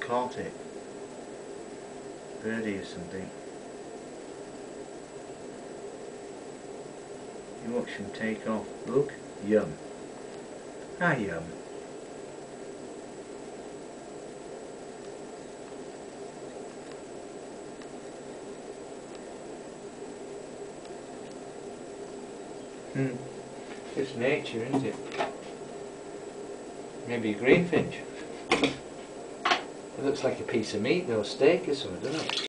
caught it. Birdie or something. You watch him take off. Look. Yum. Ah, yum. It's nature, isn't it? Maybe a greenfinch. It looks like a piece of meat, though, steak or something, doesn't it?